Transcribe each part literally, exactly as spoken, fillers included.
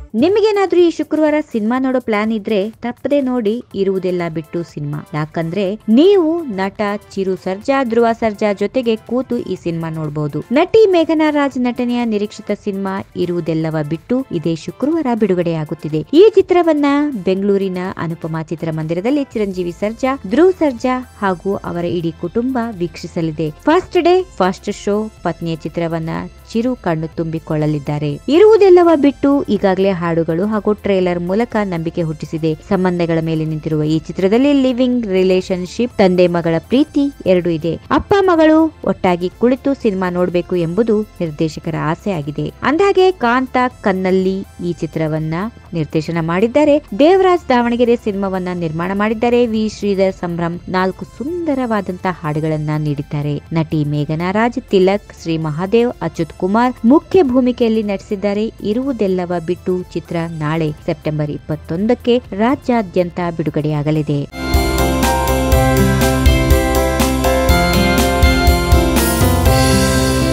ನಿಮಗೇನಾದ್ರೂ ಈ ಶುಕ್ರವಾರ ಸಿನಿಮಾ ನೋಡೋ ಪ್ಲಾನ್ ಇದ್ರೆ ತಪ್ಪದೆ ನೋಡಿ ಇರುವುದೆಲ್ಲ ಬಿಟ್ಟು ಸಿನಿಮಾ. ಯಾಕಂದ್ರೆ ನೀವು ನಟ ಚಿರು ಸರ್ಜಾ, ಧ್ರುವ ಸರ್ಜಾ ಜೊತೆಗೆ ಕೂತು ಈ ಸಿನಿಮಾ ನೋಡಬಹುದು. ನಟಿ ಮೇಘನಾ ರಾಜ್ ನಟನೆಯ ನಿರೀಕ್ಷಿತ ಸಿನಿಮಾ ಇರುವುದೆಲ್ಲವ ಬಿಟ್ಟು ಇದೇ ಶುಕ್ರವಾರ ಬಿಡುಗಡೆಯಾಗುತ್ತಿದೆ. ಈ ಚಿತ್ರವನ್ನ ಬೆಂಗಳೂರಿನ ಅನುಪಮಾ ಚಿತ್ರಮಂದಿರದಲ್ಲಿ ಚಿರಂಜೀವಿ ಸರ್ಜಾ, ಧ್ರುವ ಸರ್ಜಾ ಹಾಗೂ ಅವರ ಇಡೀ ಕುಟುಂಬ ವೀಕ್ಷಿಸಲಿದೆ. ಫಸ್ಟ್ ಡೇ ಫಸ್ಟ್ ಶೋ ಪತ್ನಿಯ ಚಿತ್ರವನ್ನ ಚಿರು ಕಣ್ಣು ತುಂಬಿಕೊಳ್ಳಲಿದ್ದಾರೆ. ಇರುವುದೆಲ್ಲವ ಬಿಟ್ಟು ಈಗಾಗಲೇ ಹಾಡುಗಳು ಹಾಗೂ ಟ್ರೇಲರ್ ಮೂಲಕ ನಂಬಿಕೆ ಹುಟ್ಟಿಸಿದೆ. ಸಂಬಂಧಗಳ ಮೇಲೆ ನಿಂತಿರುವ ಈ ಚಿತ್ರದಲ್ಲಿ ಲಿವಿಂಗ್ ರಿಲೇಶನ್ಶಿಪ್, ತಂದೆ ಮಗಳ ಪ್ರೀತಿ ಎರಡು ಇದೆ. ಅಪ್ಪ ಮಗಳು ಒಟ್ಟಾಗಿ ಕುಳಿತು ಸಿನಿಮಾ ನೋಡಬೇಕು ಎಂಬುದು ನಿರ್ದೇಶಕರ ಆಸೆ ಆಗಿದೆ. ಅಂದಾಗೆ ಕಾಂತ ಕನ್ನಲ್ಲಿ ಈ ಚಿತ್ರವನ್ನ ನಿರ್ದೇಶನ ಮಾಡಿದ್ದಾರೆ. ದೇವರಾಜ್ ದಾವಣಗೆರೆ ಸಿನಿಮಾವನ್ನ ನಿರ್ಮಾಣ ಮಾಡಿದ್ದಾರೆ. ವಿ ಶ್ರೀಧರ್ ಸಂಭ್ರಮ್ ನಾಲ್ಕು ಸುಂದರವಾದಂತಹ ಹಾಡುಗಳನ್ನ ನೀಡಿದ್ದಾರೆ. ನಟಿ ಮೇಘನಾ ರಾಜ್, ತಿಲಕ್, ಶ್ರೀ ಮಹಾದೇವ್, ಅಚ್ಯುತ್ ಕುಮಾರ್ ಮುಖ್ಯ ಭೂಮಿಕೆಯಲ್ಲಿ ನಟಿಸಿದ್ದಾರೆ. ಇರುವುದೆಲ್ಲವ ಬಿಟ್ಟು ಚಿತ್ರ ನಾಳೆ ಸೆಪ್ಟೆಂಬರ್ ಇಪ್ಪತ್ತೊಂದಕ್ಕೆ ರಾಜ್ಯಾದ್ಯಂತ ಬಿಡುಗಡೆಯಾಗಲಿದೆ.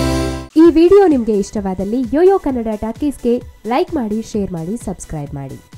ಈ ವಿಡಿಯೋ ನಿಮಗೆ ಇಷ್ಟವಾದಲ್ಲಿ ಯೋಯೋ ಕನ್ನಡ ಟಾಕೀಸ್ಗೆ ಲೈಕ್ ಮಾಡಿ, ಶೇರ್ ಮಾಡಿ, ಸಬ್ಸ್ಕ್ರೈಬ್ ಮಾಡಿ.